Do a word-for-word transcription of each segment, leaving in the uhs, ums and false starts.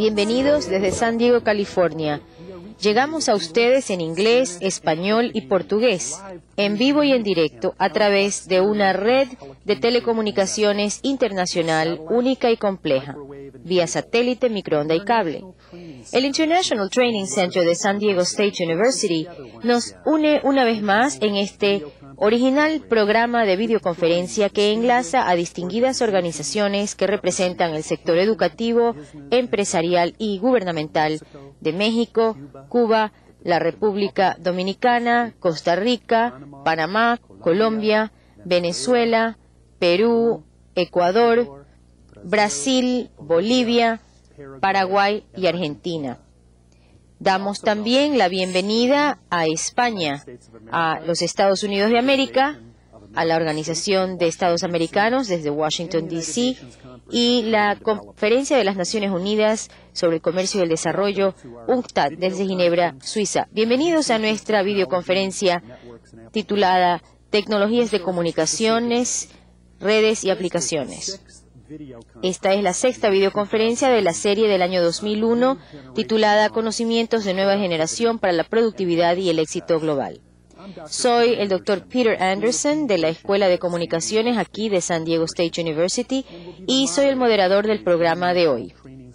Bienvenidos desde San Diego, California. Llegamos a ustedes en inglés, español y portugués, en vivo y en directo, a través de una red de telecomunicaciones internacional única y compleja, vía satélite, microonda y cable. El International Training Center de San Diego State University nos une una vez más en este original programa de videoconferencia que enlaza a distinguidas organizaciones que representan el sector educativo, empresarial y gubernamental de México, Cuba, la República Dominicana, Costa Rica, Panamá, Colombia, Venezuela, Perú, Ecuador, Brasil, Bolivia, Paraguay y Argentina. Damos también la bienvenida a España, a los Estados Unidos de América, a la Organización de Estados Americanos desde Washington, D C y la Conferencia de las Naciones Unidas sobre el Comercio y el Desarrollo, UNCTAD, desde Ginebra, Suiza. Bienvenidos a nuestra videoconferencia titulada Tecnologías de Comunicaciones, Redes y Aplicaciones. Esta es la sexta videoconferencia de la serie del año dos mil uno, titulada Conocimientos de Nueva Generación para la Productividad y el Éxito Global. Soy el doctor Peter Anderson de la Escuela de Comunicaciones aquí de San Diego State University y soy el moderador del programa de hoy.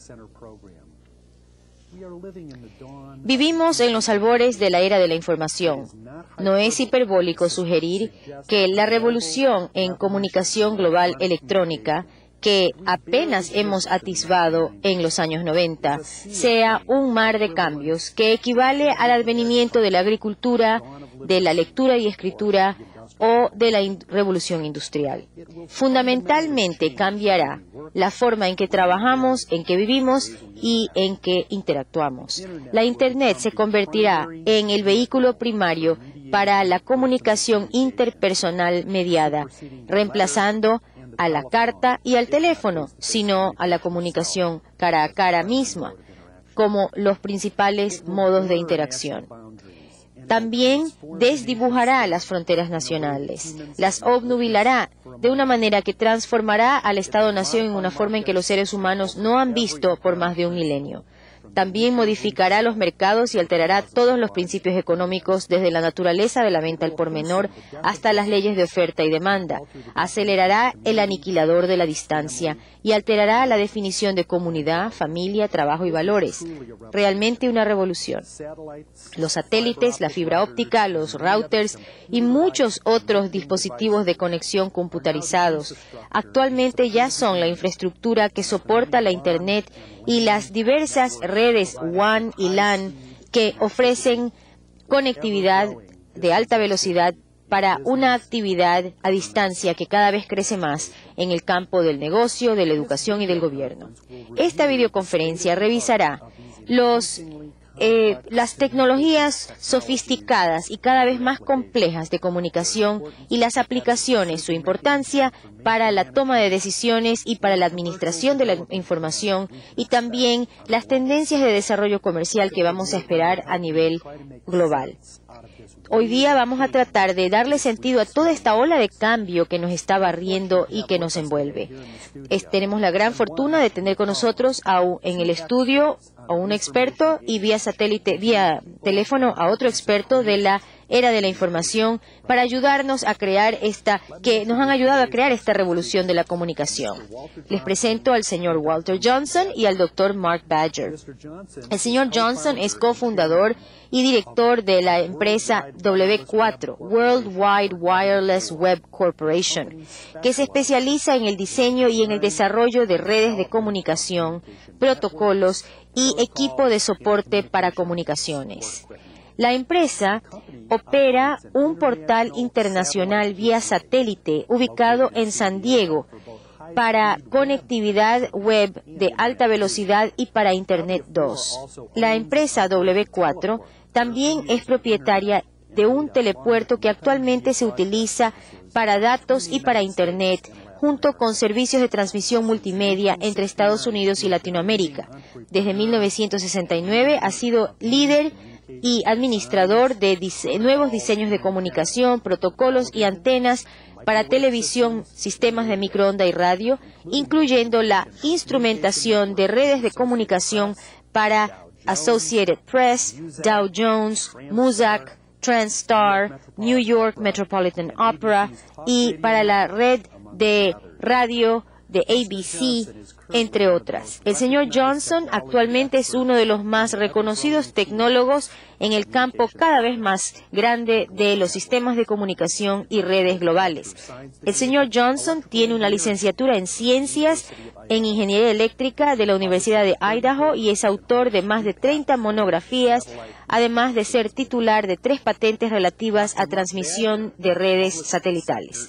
Vivimos en los albores de la era de la información. No es hiperbólico sugerir que la revolución en comunicación global electrónica que apenas hemos atisbado en los años noventa, sea un mar de cambios que equivale al advenimiento de la agricultura, de la lectura y escritura o de la in- revolución industrial. Fundamentalmente cambiará la forma en que trabajamos, en que vivimos y en que interactuamos. La Internet se convertirá en el vehículo primario para la comunicación interpersonal mediada, reemplazando a la carta y al teléfono, sino a la comunicación cara a cara misma, como los principales modos de interacción. También desdibujará las fronteras nacionales, las obnubilará de una manera que transformará al Estado-nación en una forma en que los seres humanos no han visto por más de un milenio. También modificará los mercados y alterará todos los principios económicos desde la naturaleza de la venta al por menor hasta las leyes de oferta y demanda. Acelerará el aniquilador de la distancia y alterará la definición de comunidad, familia, trabajo y valores. Realmente una revolución. Los satélites, la fibra óptica, los routers y muchos otros dispositivos de conexión computarizados actualmente ya son la infraestructura que soporta la Internet y las diversas redes W A N y LAN que ofrecen conectividad de alta velocidad para una actividad a distancia que cada vez crece más en el campo del negocio, de la educación y del gobierno. Esta videoconferencia revisará los Eh, las tecnologías sofisticadas y cada vez más complejas de comunicación y las aplicaciones, su importancia para la toma de decisiones y para la administración de la información y también las tendencias de desarrollo comercial que vamos a esperar a nivel global. Hoy día vamos a tratar de darle sentido a toda esta ola de cambio que nos está barriendo y que nos envuelve. Es, tenemos la gran fortuna de tener con nosotros a un, en el estudio a un experto y vía satélite, vía teléfono a otro experto de la era de la información para ayudarnos a crear esta, que nos han ayudado a crear esta revolución de la comunicación. Les presento al señor Walter Johnson y al doctor Mark Badger. El señor Johnson es cofundador y director de la empresa W cuatro, World Wide Wireless Web Corporation, que se especializa en el diseño y en el desarrollo de redes de comunicación, protocolos y equipo de soporte para comunicaciones. La empresa opera un portal internacional vía satélite ubicado en San Diego para conectividad web de alta velocidad y para Internet dos. La empresa W cuatro también es propietaria de un telepuerto que actualmente se utiliza para datos y para Internet, junto con servicios de transmisión multimedia entre Estados Unidos y Latinoamérica. Desde mil novecientos sesenta y nueve ha sido líder y administrador de dise- nuevos diseños de comunicación, protocolos y antenas para televisión, sistemas de microonda y radio, incluyendo la instrumentación de redes de comunicación para Associated Press, Dow Jones, Muzak, TransStar, New York Metropolitan Opera y para la red de radio de A B C, entre otras. El señor Johnson actualmente es uno de los más reconocidos tecnólogos en el campo cada vez más grande de los sistemas de comunicación y redes globales. El señor Johnson tiene una licenciatura en Ciencias en Ingeniería Eléctrica de la Universidad de Idaho y es autor de más de treinta monografías, además de ser titular de tres patentes relativas a transmisión de redes satelitales.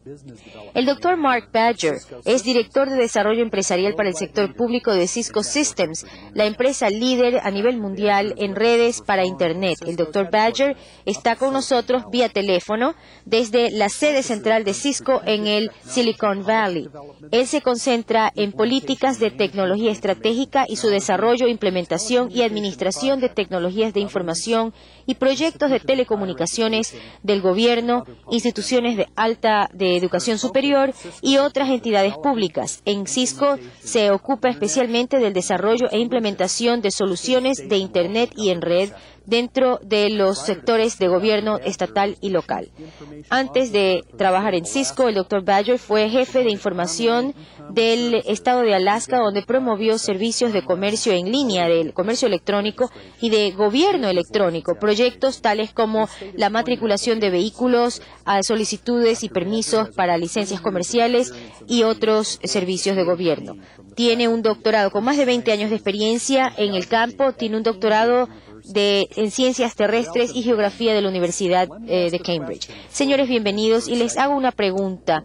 El doctor Mark Badger es director de desarrollo empresarial para el sector público de Cisco Systems, la empresa líder a nivel mundial en redes para Internet. El doctor Badger está con nosotros vía teléfono desde la sede central de Cisco en el Silicon Valley. Él se concentra en políticas de tecnología estratégica y su desarrollo, implementación y administración de tecnologías de información y proyectos de telecomunicaciones del gobierno, instituciones de alta de educación superior y otras entidades públicas. En Cisco se ocupa especialmente del desarrollo e implementación de soluciones de Internet y en red dentro de los sectores de gobierno estatal y local. Antes de trabajar en Cisco, el doctor Badger fue jefe de información del estado de Alaska, donde promovió servicios de comercio en línea, del comercio electrónico y de gobierno electrónico, proyectos tales como la matriculación de vehículos, solicitudes y permisos para licencias comerciales y otros servicios de gobierno. Tiene un doctorado con más de veinte años de experiencia en el campo, tiene un doctorado de, en Ciencias Terrestres y Geografía de la Universidad eh, de Cambridge. Señores, bienvenidos y les hago una pregunta.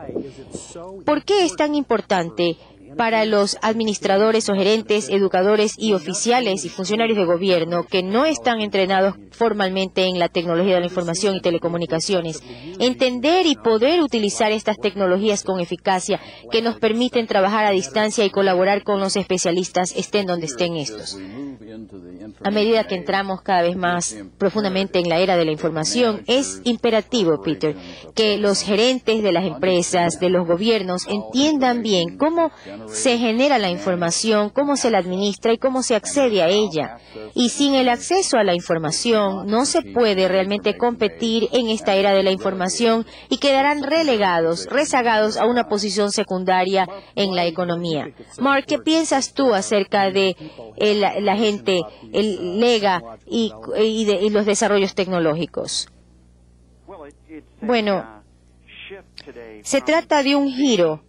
¿Por qué es tan importante para los administradores o gerentes, educadores y oficiales y funcionarios de gobierno que no están entrenados formalmente en la tecnología de la información y telecomunicaciones, entender y poder utilizar estas tecnologías con eficacia que nos permiten trabajar a distancia y colaborar con los especialistas estén donde estén estos? A medida que entramos cada vez más profundamente en la era de la información, es imperativo, Peter, que los gerentes de las empresas, de los gobiernos, entiendan bien cómo se genera la información, cómo se la administra y cómo se accede a ella. Y sin el acceso a la información, no se puede realmente competir en esta era de la información y quedarán relegados, rezagados a una posición secundaria en la economía. Mark, ¿qué piensas tú acerca de el, la gente, el lega y, y, de, y los desarrollos tecnológicos? Bueno, se trata de un giro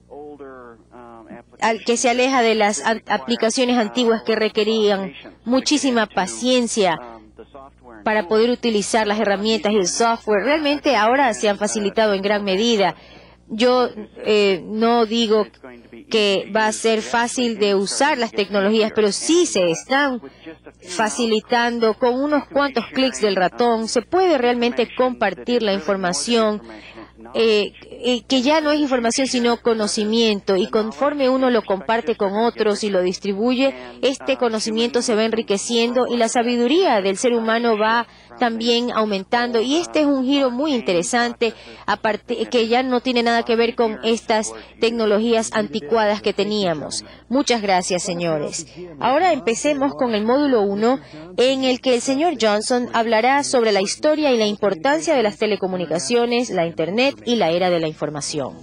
al que se aleja de las aplicaciones antiguas que requerían muchísima paciencia para poder utilizar las herramientas y el software. Realmente ahora se han facilitado en gran medida. Yo eh, no digo que va a ser fácil de usar las tecnologías, pero sí se están facilitando con unos cuantos clics del ratón. Se puede realmente compartir la información, eh, eh, que ya no es información sino conocimiento, y conforme uno lo comparte con otros y lo distribuye, este conocimiento se va enriqueciendo y la sabiduría del ser humano va también aumentando, y este es un giro muy interesante, aparte, que ya no tiene nada que ver con estas tecnologías anticuadas que teníamos. Muchas gracias, señores. Ahora empecemos con el módulo uno, en el que el señor Johnson hablará sobre la historia y la importancia de las telecomunicaciones, la Internet y la era de la información.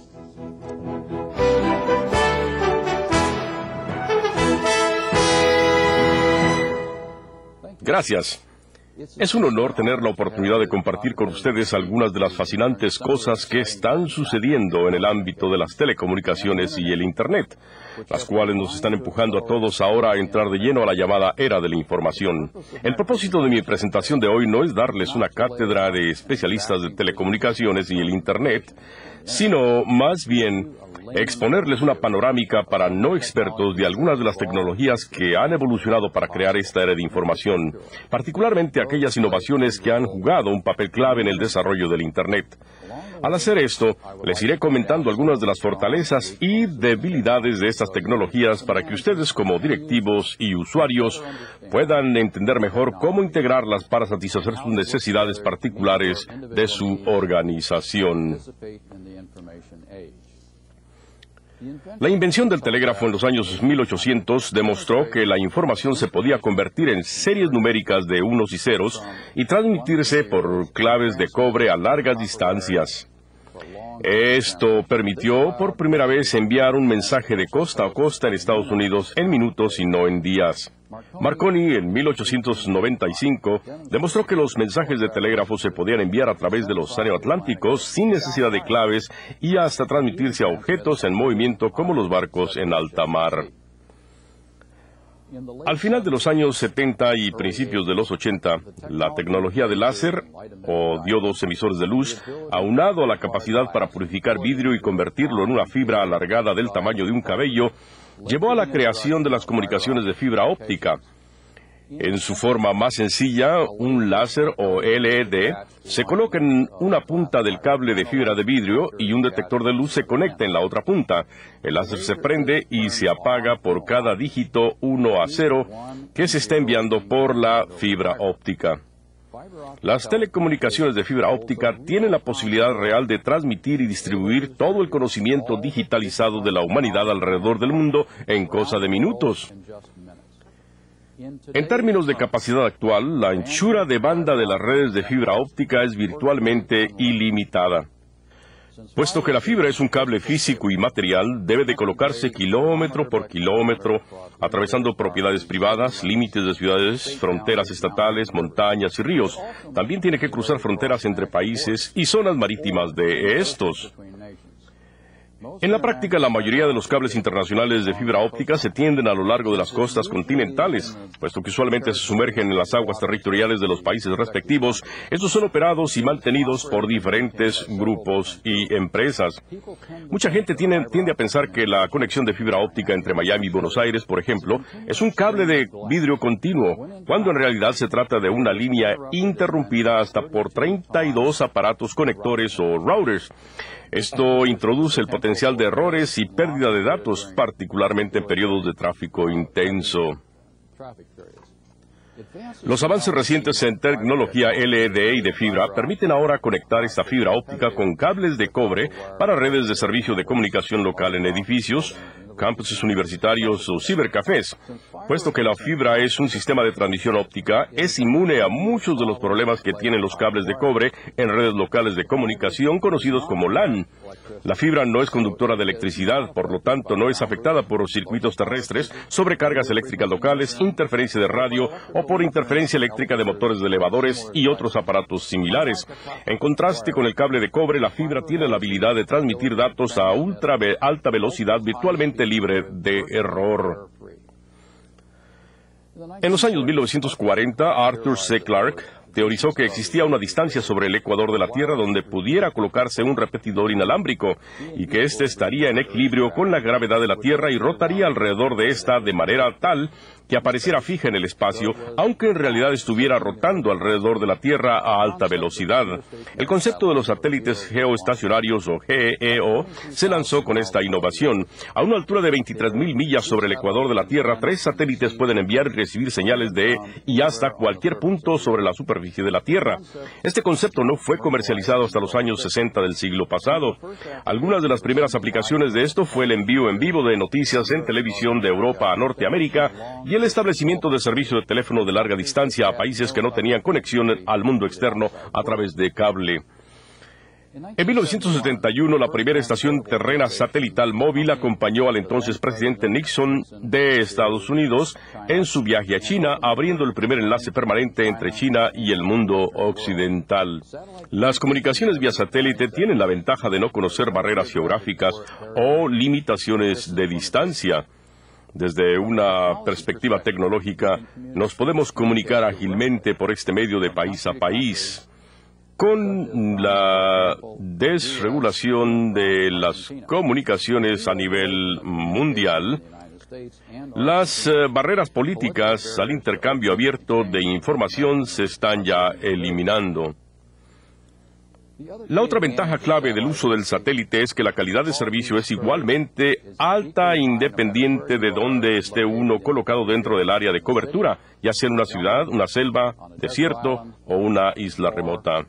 Gracias. Es un honor tener la oportunidad de compartir con ustedes algunas de las fascinantes cosas que están sucediendo en el ámbito de las telecomunicaciones y el Internet, las cuales nos están empujando a todos ahora a entrar de lleno a la llamada era de la información. El propósito de mi presentación de hoy no es darles una cátedra de especialistas de telecomunicaciones y el Internet, sino más bien exponerles una panorámica para no expertos de algunas de las tecnologías que han evolucionado para crear esta era de información, particularmente aquellas innovaciones que han jugado un papel clave en el desarrollo del Internet. Al hacer esto, les iré comentando algunas de las fortalezas y debilidades de estas tecnologías para que ustedes como directivos y usuarios puedan entender mejor cómo integrarlas para satisfacer sus necesidades particulares de su organización. La invención del telégrafo en los años mil ochocientos demostró que la información se podía convertir en series numéricas de unos y ceros y transmitirse por claves de cobre a largas distancias. Esto permitió por primera vez enviar un mensaje de costa a costa en Estados Unidos en minutos y no en días. Marconi, en mil ochocientos noventa y cinco, demostró que los mensajes de telégrafo se podían enviar a través del Océano Atlántico sin necesidad de claves y hasta transmitirse a objetos en movimiento como los barcos en alta mar. Al final de los años setenta y principios de los ochenta, la tecnología de láser, o diodos emisores de luz, aunado a la capacidad para purificar vidrio y convertirlo en una fibra alargada del tamaño de un cabello, llevó a la creación de las comunicaciones de fibra óptica. En su forma más sencilla, un láser o L E D se coloca en una punta del cable de fibra de vidrio y un detector de luz se conecta en la otra punta. El láser se prende y se apaga por cada dígito uno a cero que se está enviando por la fibra óptica. Las telecomunicaciones de fibra óptica tienen la posibilidad real de transmitir y distribuir todo el conocimiento digitalizado de la humanidad alrededor del mundo en cosa de minutos. En términos de capacidad actual, la anchura de banda de las redes de fibra óptica es virtualmente ilimitada. Puesto que la fibra es un cable físico y material, debe de colocarse kilómetro por kilómetro, atravesando propiedades privadas, límites de ciudades, fronteras estatales, montañas y ríos. También tiene que cruzar fronteras entre países y zonas marítimas de estos. En la práctica, la mayoría de los cables internacionales de fibra óptica se tienden a lo largo de las costas continentales, puesto que usualmente se sumergen en las aguas territoriales de los países respectivos. Estos son operados y mantenidos por diferentes grupos y empresas. Mucha gente tiene, tiende a pensar que la conexión de fibra óptica entre Miami y Buenos Aires, por ejemplo, es un cable de vidrio continuo, cuando en realidad se trata de una línea interrumpida hasta por treinta y dos aparatos conectores o routers. Esto introduce el potencial de errores y pérdida de datos, particularmente en periodos de tráfico intenso. Los avances recientes en tecnología L E D y de fibra permiten ahora conectar esta fibra óptica con cables de cobre para redes de servicio de comunicación local en edificios, campuses universitarios o cibercafés. Puesto que la fibra es un sistema de transmisión óptica, es inmune a muchos de los problemas que tienen los cables de cobre en redes locales de comunicación conocidos como LAN. La fibra no es conductora de electricidad, por lo tanto no es afectada por los circuitos terrestres, sobrecargas eléctricas locales, interferencia de radio o por interferencia eléctrica de motores de elevadores y otros aparatos similares. En contraste con el cable de cobre, la fibra tiene la habilidad de transmitir datos a ultra alta velocidad virtualmente libre de error. En los años mil novecientos cuarenta, Arthur C. Clarke teorizó que existía una distancia sobre el ecuador de la Tierra donde pudiera colocarse un repetidor inalámbrico y que éste estaría en equilibrio con la gravedad de la Tierra y rotaría alrededor de ésta de manera tal que apareciera fija en el espacio, aunque en realidad estuviera rotando alrededor de la Tierra a alta velocidad. El concepto de los satélites geoestacionarios o G E O se lanzó con esta innovación. A una altura de veintitrés mil millas sobre el ecuador de la Tierra, tres satélites pueden enviar y recibir señales de y hasta cualquier punto sobre la superficie de la Tierra. Este concepto no fue comercializado hasta los años sesenta del siglo pasado. Algunas de las primeras aplicaciones de esto fue el envío en vivo de noticias en televisión de Europa a Norteamérica y el establecimiento de servicio de teléfono de larga distancia a países que no tenían conexión al mundo externo a través de cable. En mil novecientos setenta y uno, la primera estación terrena satelital móvil acompañó al entonces presidente Nixon de Estados Unidos en su viaje a China, abriendo el primer enlace permanente entre China y el mundo occidental. Las comunicaciones vía satélite tienen la ventaja de no conocer barreras geográficas o limitaciones de distancia. Desde una perspectiva tecnológica, nos podemos comunicar ágilmente por este medio de país a país. Con la desregulación de las comunicaciones a nivel mundial, las eh, barreras políticas al intercambio abierto de información se están ya eliminando. La otra ventaja clave del uso del satélite es que la calidad de servicio es igualmente alta independiente de dónde esté uno colocado dentro del área de cobertura, ya sea en una ciudad, una selva, desierto o una isla remota.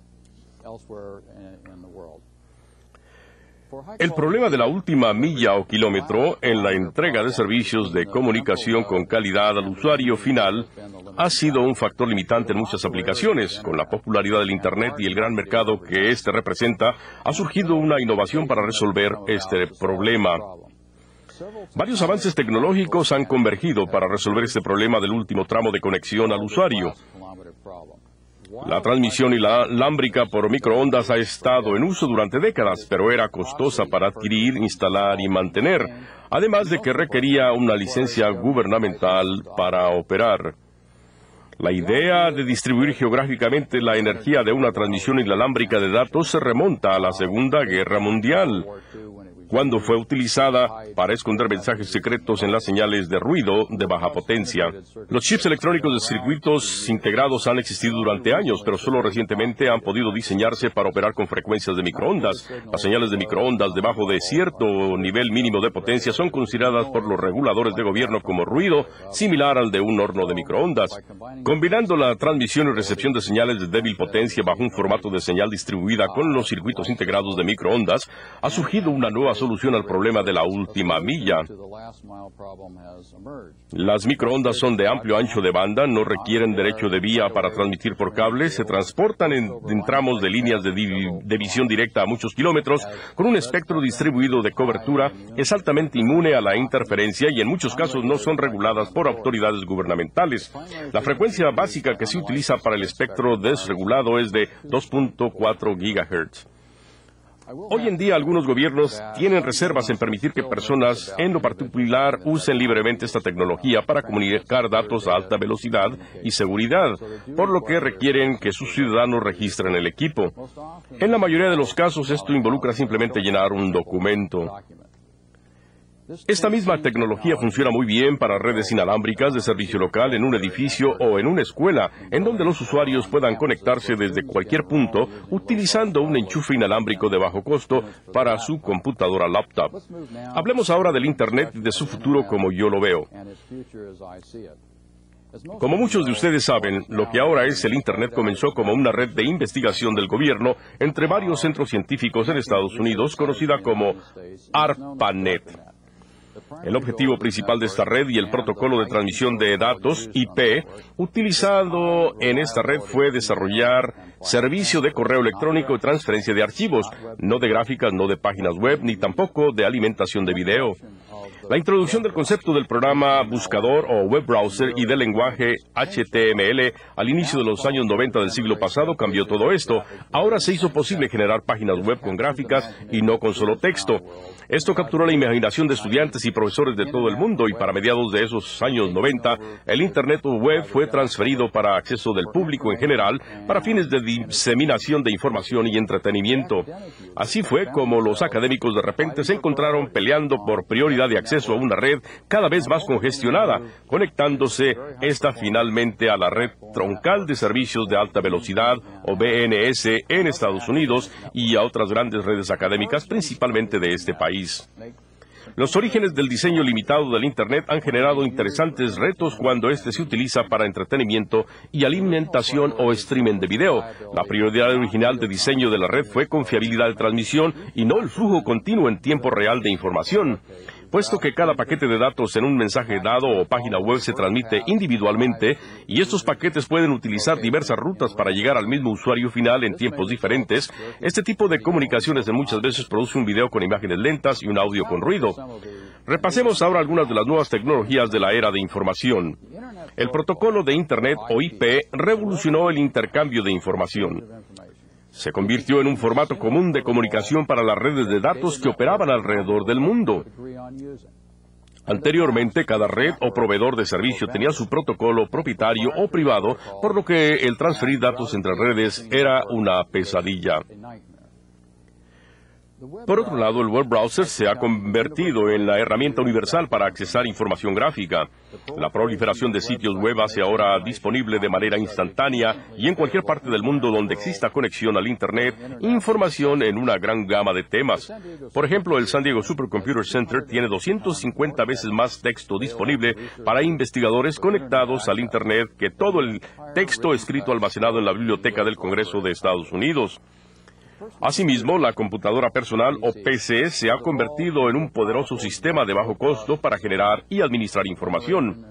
El problema de la última milla o kilómetro en la entrega de servicios de comunicación con calidad al usuario final ha sido un factor limitante en muchas aplicaciones. Con la popularidad del Internet y el gran mercado que éste representa, ha surgido una innovación para resolver este problema. Varios avances tecnológicos han convergido para resolver este problema del último tramo de conexión al usuario. La transmisión inalámbrica por microondas ha estado en uso durante décadas, pero era costosa para adquirir, instalar y mantener, además de que requería una licencia gubernamental para operar. La idea de distribuir geográficamente la energía de una transmisión inalámbrica de datos se remonta a la Segunda Guerra Mundial, cuando fue utilizada para esconder mensajes secretos en las señales de ruido de baja potencia. Los chips electrónicos de circuitos integrados han existido durante años, pero solo recientemente han podido diseñarse para operar con frecuencias de microondas. Las señales de microondas debajo de cierto nivel mínimo de potencia son consideradas por los reguladores de gobierno como ruido similar al de un horno de microondas. Combinando la transmisión y recepción de señales de débil potencia bajo un formato de señal distribuida con los circuitos integrados de microondas, ha surgido una nueva solución al problema de la última milla. Las microondas son de amplio ancho de banda, no requieren derecho de vía para transmitir por cable, se transportan en, en tramos de líneas de, div, de visión directa a muchos kilómetros, con un espectro distribuido de cobertura, es altamente inmune a la interferencia y en muchos casos no son reguladas por autoridades gubernamentales. La frecuencia básica que se utiliza para el espectro desregulado es de dos punto cuatro gigahertz. Hoy en día algunos gobiernos tienen reservas en permitir que personas en lo particular usen libremente esta tecnología para comunicar datos a alta velocidad y seguridad, por lo que requieren que sus ciudadanos registren el equipo. En la mayoría de los casos esto involucra simplemente llenar un documento. Esta misma tecnología funciona muy bien para redes inalámbricas de servicio local en un edificio o en una escuela, en donde los usuarios puedan conectarse desde cualquier punto utilizando un enchufe inalámbrico de bajo costo para su computadora laptop. Hablemos ahora del Internet y de su futuro como yo lo veo. Como muchos de ustedes saben, lo que ahora es el Internet comenzó como una red de investigación del gobierno entre varios centros científicos en Estados Unidos, conocida como ARPANET. El objetivo principal de esta red y el protocolo de transmisión de datos, I P, utilizado en esta red fue desarrollar servicio de correo electrónico y transferencia de archivos, no de gráficas, no de páginas web, ni tampoco de alimentación de video. La introducción del concepto del programa buscador o web browser y del lenguaje H T M L al inicio de los años noventa del siglo pasado cambió todo esto. Ahora se hizo posible generar páginas web con gráficas y no con solo texto. Esto capturó la imaginación de estudiantes y profesores de todo el mundo y para mediados de esos años noventa, el Internet web fue transferido para acceso del público en general para fines de diseminación de información y entretenimiento. Así fue como los académicos de repente se encontraron peleando por prioridad de acceso a una red cada vez más congestionada, conectándose esta finalmente a la red troncal de servicios de alta velocidad o B N S en Estados Unidos y a otras grandes redes académicas, principalmente de este país. Los orígenes del diseño limitado del Internet han generado interesantes retos cuando éste se utiliza para entretenimiento y alimentación o streaming de video. La prioridad original de diseño de la red fue confiabilidad de transmisión y no el flujo continuo en tiempo real de información. Puesto que cada paquete de datos en un mensaje dado o página web se transmite individualmente y estos paquetes pueden utilizar diversas rutas para llegar al mismo usuario final en tiempos diferentes, este tipo de comunicaciones de muchas veces produce un video con imágenes lentas y un audio con ruido. Repasemos ahora algunas de las nuevas tecnologías de la era de información. El protocolo de Internet o I P revolucionó el intercambio de información. Se convirtió en un formato común de comunicación para las redes de datos que operaban alrededor del mundo. Anteriormente, cada red o proveedor de servicio tenía su protocolo propietario o privado, por lo que el transferir datos entre redes era una pesadilla. Por otro lado, el web browser se ha convertido en la herramienta universal para accesar información gráfica. La proliferación de sitios web hace ahora disponible de manera instantánea y en cualquier parte del mundo donde exista conexión al Internet, información en una gran gama de temas. Por ejemplo, el San Diego Supercomputer Center tiene doscientas cincuenta veces más texto disponible para investigadores conectados al Internet que todo el texto escrito almacenado en la Biblioteca del Congreso de Estados Unidos. Asimismo, la computadora personal o P C se ha convertido en un poderoso sistema de bajo costo para generar y administrar información.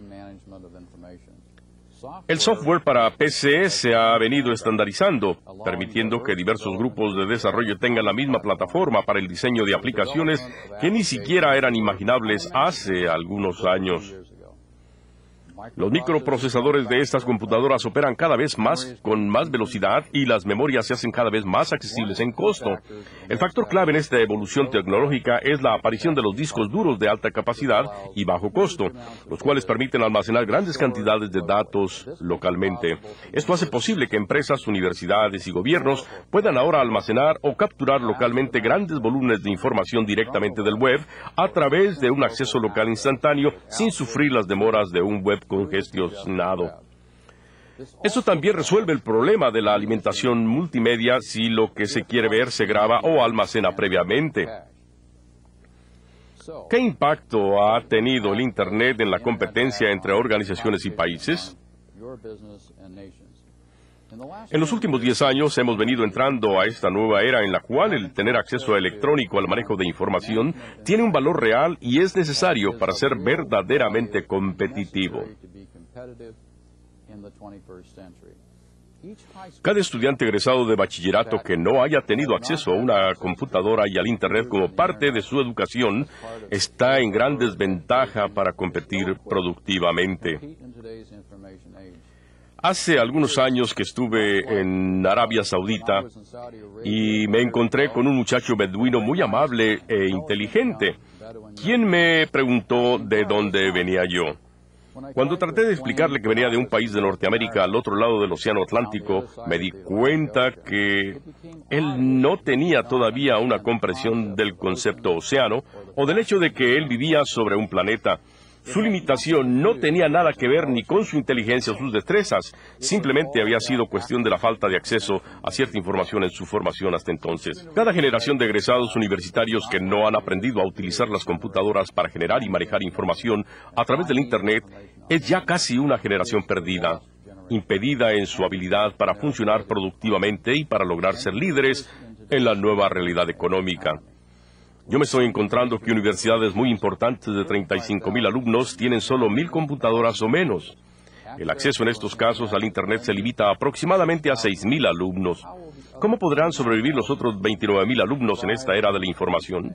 El software para P C se ha venido estandarizando, permitiendo que diversos grupos de desarrollo tengan la misma plataforma para el diseño de aplicaciones que ni siquiera eran imaginables hace algunos años. Los microprocesadores de estas computadoras operan cada vez más con más velocidad y las memorias se hacen cada vez más accesibles en costo. El factor clave en esta evolución tecnológica es la aparición de los discos duros de alta capacidad y bajo costo, los cuales permiten almacenar grandes cantidades de datos localmente. Esto hace posible que empresas, universidades y gobiernos puedan ahora almacenar o capturar localmente grandes volúmenes de información directamente del web a través de un acceso local instantáneo sin sufrir las demoras de un web congestionado. Esto también resuelve el problema de la alimentación multimedia si lo que se quiere ver se graba o almacena previamente. ¿Qué impacto ha tenido el Internet en la competencia entre organizaciones y países? En los últimos diez años hemos venido entrando a esta nueva era en la cual el tener acceso electrónico al manejo de información tiene un valor real y es necesario para ser verdaderamente competitivo. Cada estudiante egresado de bachillerato que no haya tenido acceso a una computadora y al Internet como parte de su educación está en gran desventaja para competir productivamente. Hace algunos años que estuve en Arabia Saudita y me encontré con un muchacho beduino muy amable e inteligente, quien me preguntó de dónde venía yo. Cuando traté de explicarle que venía de un país de Norteamérica al otro lado del Océano Atlántico, me di cuenta que él no tenía todavía una comprensión del concepto océano o del hecho de que él vivía sobre un planeta. Su limitación no tenía nada que ver ni con su inteligencia o sus destrezas, simplemente había sido cuestión de la falta de acceso a cierta información en su formación hasta entonces. Cada generación de egresados universitarios que no han aprendido a utilizar las computadoras para generar y manejar información a través del Internet es ya casi una generación perdida, impedida en su habilidad para funcionar productivamente y para lograr ser líderes en la nueva realidad económica. Yo me estoy encontrando que universidades muy importantes de treinta y cinco mil alumnos tienen solo mil computadoras o menos. El acceso en estos casos al Internet se limita aproximadamente a seis mil alumnos. ¿Cómo podrán sobrevivir los otros veintinueve mil alumnos en esta era de la información?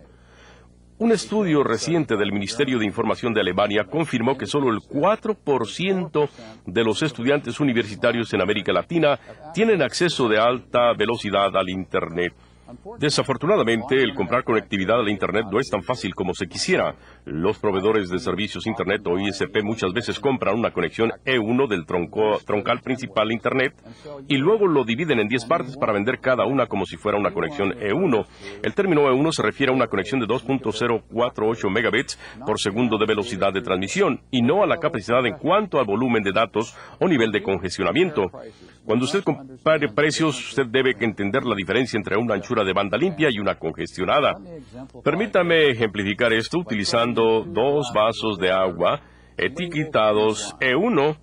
Un estudio reciente del Ministerio de Información de Alemania confirmó que solo el cuatro por ciento de los estudiantes universitarios en América Latina tienen acceso de alta velocidad al Internet. Desafortunadamente, el comprar conectividad al Internet no es tan fácil como se quisiera. Los proveedores de servicios Internet o I S P muchas veces compran una conexión E uno del tronco, troncal principal de Internet y luego lo dividen en diez partes para vender cada una como si fuera una conexión E uno. El término E uno se refiere a una conexión de dos punto cero cuatro ocho megabits por segundo de velocidad de transmisión y no a la capacidad en cuanto al volumen de datos o nivel de congestionamiento. Cuando usted compare precios, usted debe entender la diferencia entre una anchura de banda limpia y una congestionada. Permítame ejemplificar esto utilizando dos vasos de agua etiquetados E uno,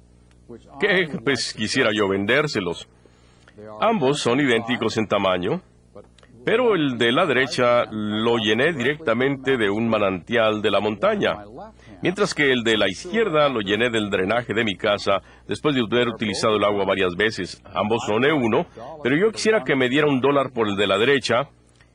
que pues quisiera yo vendérselos. Ambos son idénticos en tamaño, pero el de la derecha lo llené directamente de un manantial de la montaña, mientras que el de la izquierda lo llené del drenaje de mi casa después de haber utilizado el agua varias veces. Ambos son E uno, pero yo quisiera que me diera un dólar por el de la derecha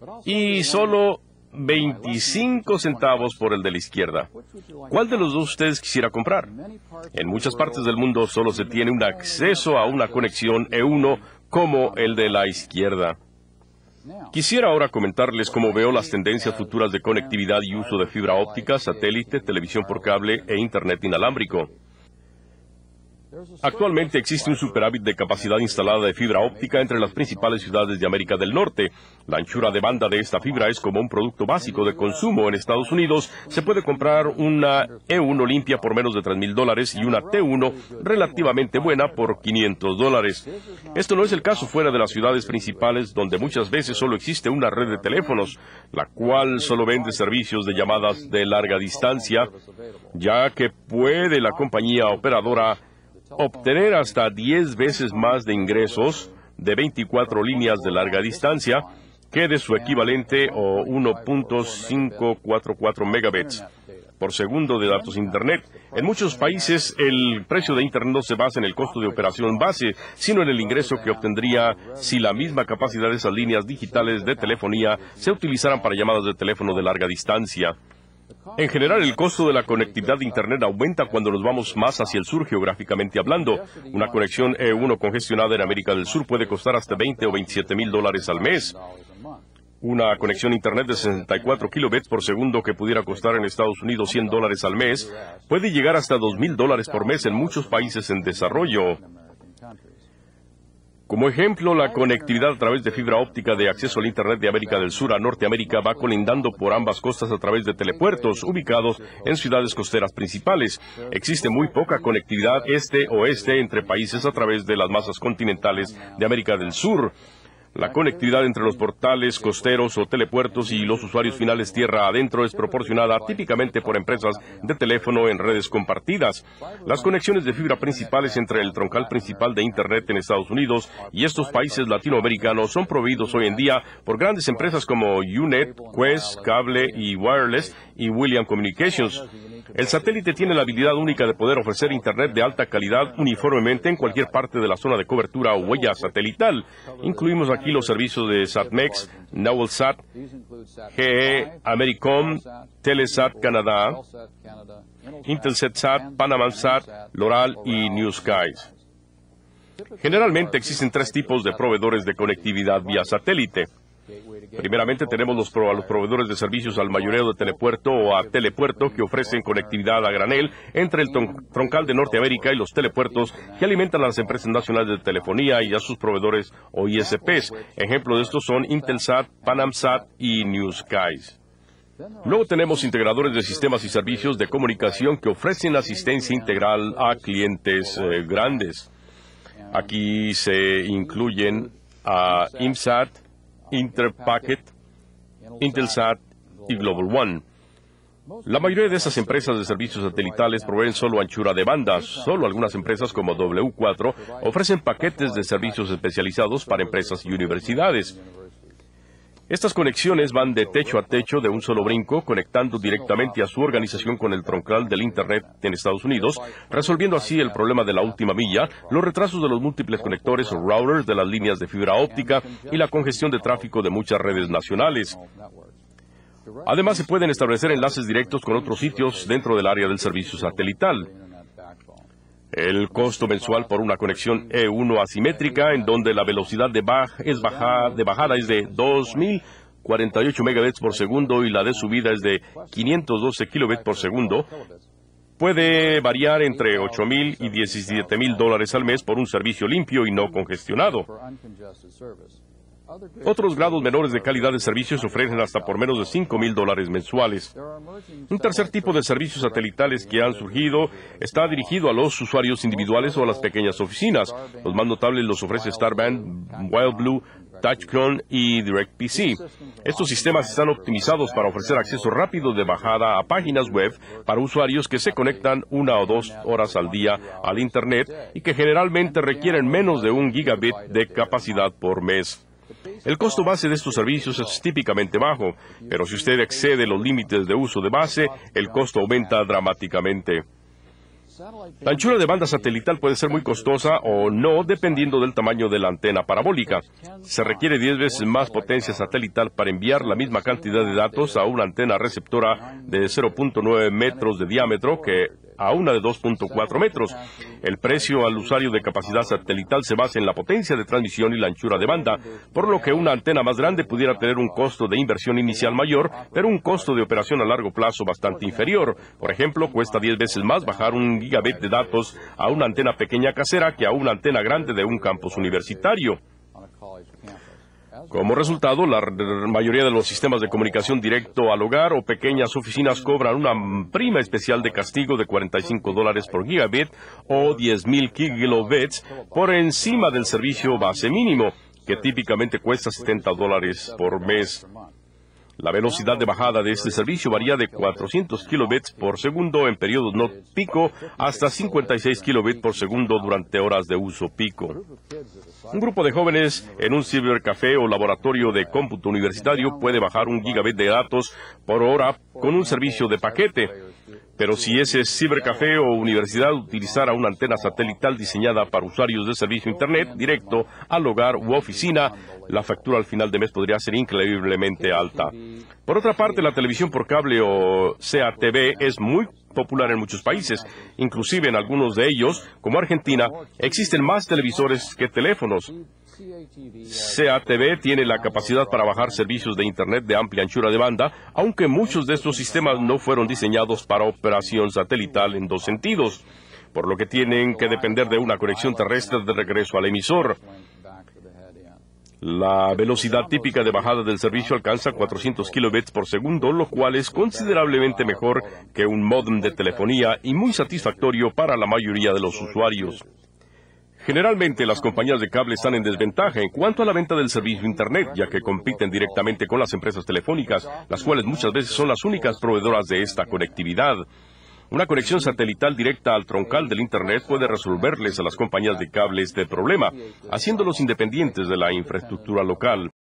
y solo veinticinco centavos por el de la izquierda. ¿Cuál de los dos ustedes quisiera comprar? En muchas partes del mundo solo se tiene un acceso a una conexión E uno como el de la izquierda. Quisiera ahora comentarles cómo veo las tendencias futuras de conectividad y uso de fibra óptica, satélite, televisión por cable e Internet inalámbrico. Actualmente existe un superávit de capacidad instalada de fibra óptica entre las principales ciudades de América del Norte. La anchura de banda de esta fibra es como un producto básico de consumo. En Estados Unidos se puede comprar una E uno limpia por menos de tres mil dólares y una T uno relativamente buena por quinientos dólares. Esto no es el caso fuera de las ciudades principales, donde muchas veces solo existe una red de teléfonos, la cual solo vende servicios de llamadas de larga distancia, ya que puede la compañía operadora obtener hasta diez veces más de ingresos de veinticuatro líneas de larga distancia que de su equivalente o uno punto quinientos cuarenta y cuatro megabits por segundo de datos Internet. En muchos países el precio de Internet no se basa en el costo de operación base, sino en el ingreso que obtendría si la misma capacidad de esas líneas digitales de telefonía se utilizaran para llamadas de teléfono de larga distancia. En general, el costo de la conectividad de Internet aumenta cuando nos vamos más hacia el sur geográficamente hablando. Una conexión E uno congestionada en América del Sur puede costar hasta veinte o veintisiete mil dólares al mes. Una conexión Internet de sesenta y cuatro kilobits por segundo que pudiera costar en Estados Unidos cien dólares al mes puede llegar hasta dos mil dólares por mes en muchos países en desarrollo. Como ejemplo, la conectividad a través de fibra óptica de acceso al Internet de América del Sur a Norteamérica va colindando por ambas costas a través de telepuertos ubicados en ciudades costeras principales. Existe muy poca conectividad este-oeste entre países a través de las masas continentales de América del Sur. La conectividad entre los portales costeros o telepuertos y los usuarios finales tierra adentro es proporcionada típicamente por empresas de teléfono en redes compartidas. Las conexiones de fibra principales entre el troncal principal de Internet en Estados Unidos y estos países latinoamericanos son proveídos hoy en día por grandes empresas como UNET, Quest, Cable y Wireless y William Communications. El satélite tiene la habilidad única de poder ofrecer Internet de alta calidad uniformemente en cualquier parte de la zona de cobertura o huella satelital. Incluimos aquí los servicios de SatMex, NowellSat, G E, Americom, Telesat Canadá, Intelsat, Panamansat, Loral y NewSkies. Generalmente existen tres tipos de proveedores de conectividad vía satélite. Primeramente tenemos los, pro, a los proveedores de servicios al mayoreo de telepuerto o a telepuerto que ofrecen conectividad a granel entre el troncal de Norteamérica y los telepuertos que alimentan a las empresas nacionales de telefonía y a sus proveedores o I S Ps. Ejemplos de estos son Intelsat, Panamsat y NewSkies. Luego tenemos integradores de sistemas y servicios de comunicación que ofrecen asistencia integral a clientes eh, grandes. Aquí se incluyen a IMSAT, Interpacket, Intelsat y Global One. La mayoría de esas empresas de servicios satelitales proveen solo anchura de banda. Solo algunas empresas como W cuatro ofrecen paquetes de servicios especializados para empresas y universidades. Estas conexiones van de techo a techo de un solo brinco, conectando directamente a su organización con el troncal del Internet en Estados Unidos, resolviendo así el problema de la última milla, los retrasos de los múltiples conectores o routers de las líneas de fibra óptica y la congestión de tráfico de muchas redes nacionales. Además, se pueden establecer enlaces directos con otros sitios dentro del área del servicio satelital. El costo mensual por una conexión E uno asimétrica, en donde la velocidad de, baj es baja de bajada es de dos mil cuarenta y ocho megabits por segundo y la de subida es de quinientos doce kilobits por segundo, puede variar entre ocho mil y diecisiete mil dólares al mes por un servicio limpio y no congestionado. Otros grados menores de calidad de servicios ofrecen hasta por menos de cinco mil dólares mensuales. Un tercer tipo de servicios satelitales que han surgido está dirigido a los usuarios individuales o a las pequeñas oficinas. Los más notables los ofrece Starband, WildBlue, TouchCon y DirectPC. Estos sistemas están optimizados para ofrecer acceso rápido de bajada a páginas web para usuarios que se conectan una o dos horas al día al Internet y que generalmente requieren menos de un gigabit de capacidad por mes. El costo base de estos servicios es típicamente bajo, pero si usted excede los límites de uso de base, el costo aumenta dramáticamente. La anchura de banda satelital puede ser muy costosa o no, dependiendo del tamaño de la antena parabólica. Se requiere diez veces más potencia satelital para enviar la misma cantidad de datos a una antena receptora de cero punto nueve metros de diámetro que a una de dos punto cuatro metros. El precio al usuario de capacidad satelital se basa en la potencia de transmisión y la anchura de banda, por lo que una antena más grande pudiera tener un costo de inversión inicial mayor, pero un costo de operación a largo plazo bastante inferior. Por ejemplo, cuesta diez veces más bajar un gigabit de datos a una antena pequeña casera que a una antena grande de un campus universitario. Como resultado, la mayoría de los sistemas de comunicación directo al hogar o pequeñas oficinas cobran una prima especial de castigo de cuarenta y cinco dólares por gigabit o diez mil kilobits por encima del servicio base mínimo, que típicamente cuesta setenta dólares por mes. La velocidad de bajada de este servicio varía de cuatrocientos kilobits por segundo en periodos no pico hasta cincuenta y seis kilobits por segundo durante horas de uso pico. Un grupo de jóvenes en un cibercafé o laboratorio de cómputo universitario puede bajar un gigabit de datos por hora con un servicio de paquete. Pero si ese cibercafé o universidad utilizara una antena satelital diseñada para usuarios de servicio Internet directo al hogar u oficina, la factura al final de mes podría ser increíblemente alta. Por otra parte, la televisión por cable o C A T V es muy popular en muchos países. Inclusive en algunos de ellos, como Argentina, existen más televisores que teléfonos. C A T V tiene la capacidad para bajar servicios de Internet de amplia anchura de banda, aunque muchos de estos sistemas no fueron diseñados para operación satelital en dos sentidos, por lo que tienen que depender de una conexión terrestre de regreso al emisor. La velocidad típica de bajada del servicio alcanza cuatrocientos kilobits por segundo, lo cual es considerablemente mejor que un módem de telefonía y muy satisfactorio para la mayoría de los usuarios. Generalmente, las compañías de cable están en desventaja en cuanto a la venta del servicio Internet, ya que compiten directamente con las empresas telefónicas, las cuales muchas veces son las únicas proveedoras de esta conectividad. Una conexión satelital directa al troncal del Internet puede resolverles a las compañías de cable este problema, haciéndolos independientes de la infraestructura local.